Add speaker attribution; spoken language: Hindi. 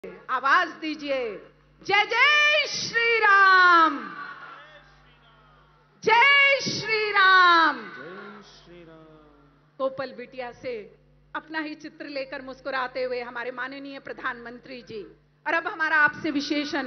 Speaker 1: आवाज दीजिए, जय जय श्री राम, जय श्री राम। कोपल बिटिया से अपना ही चित्र लेकर मुस्कुराते हुए हमारे माननीय प्रधानमंत्री जी। और अब हमारा आपसे विशेष